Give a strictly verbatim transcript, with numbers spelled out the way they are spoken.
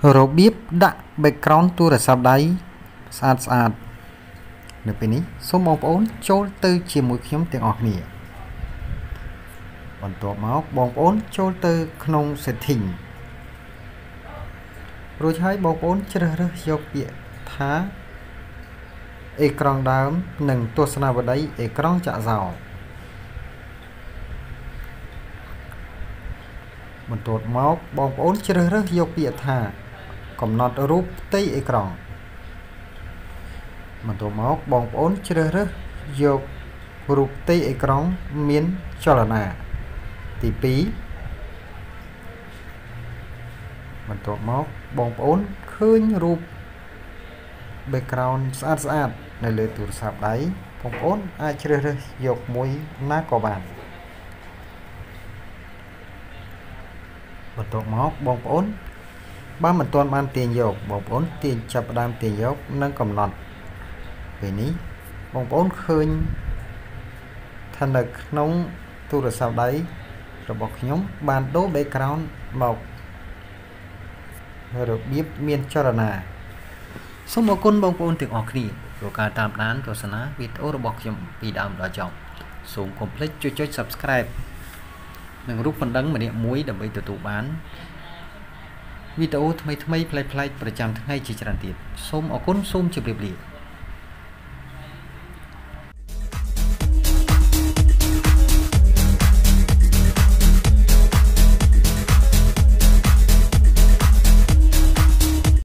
របៀបដាក់ background ទូរស័ព្ទដៃស្អាតស្អាតនៅពេលនេះសូមបងប្អូនចូលទៅជាមួយខ្ញុំទាំងអស់គ្នាបន្ទាប់មកបងប្អូនចូលទៅក្នុង setting រួចហើយបងប្អូនជ្រើសរើសយកពាក្យថាអេក្រង់ដើមនិងទស្សនាវដ្តីអេក្រង់ចាក់សោបន្ទាប់មកបងប្អូនជ្រើសរើសយកពាក្យថាកំណត់រូបផ្ទៃអេក្រង់បន្ទាប់មកបងប្អូនជ្រើសរើសយករូបផ្ទៃអេក្រង់មានចលនាទីពីរបន្ទាប់មកបងប្អូនឃើញរូប background ស្អាតស្អាតនៅលើទូរស័ព្ទដៃបងប្អូនអាចជ្រើសរើសយកមួយណាក៏បានបន្ទាប់មកបងប្អូនបើមិនទាន់បានទាញយកបងប្អូនទាញចាប់ផ្ដើមទាញយកនិងកំណត់ពេលនេះបងប្អូនឃើញថានៅក្នុងទូរស័ព្ទដៃរបស់ខ្ញុំបានដូរ background មករបៀបមានចលនាសូមអរគុណបងប្អូនទាំងអស់គ្នាព្រោះការតាមដានទស្សនាវីដេអូរបស់ខ្ញុំពីដើមដល់ចប់សូមកុំភ្លេចជួយចុច Subscribe និងរូបបណ្ដឹងម្នាក់មួយដើម្បីទទួលបានវីដេអូថ្មីៗប្លែកៗប្រចាំថ្ងៃជាច្រើនទៀតសូមអរគុណសូមជម្រាបលា